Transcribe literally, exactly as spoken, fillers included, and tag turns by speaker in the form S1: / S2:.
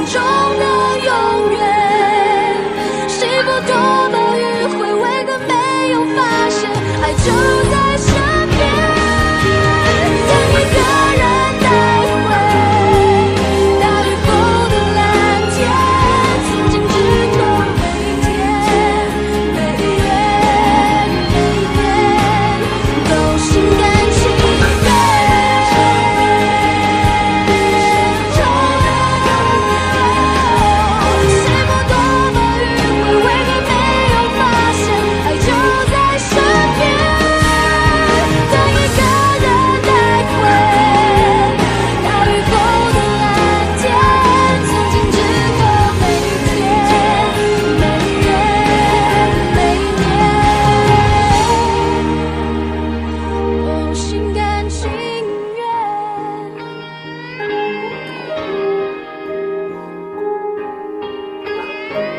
S1: 中的永远。幸福多暴雨回味的没有发现，爱就在身边，等一个人带回大雨后的蓝天，曾经之后每天每夜每年都心甘情愿。幸福多暴雨回味的没有发现，爱就在身边，等一个人带回大雨后的蓝天，曾经之后每天每夜每年都心甘情愿。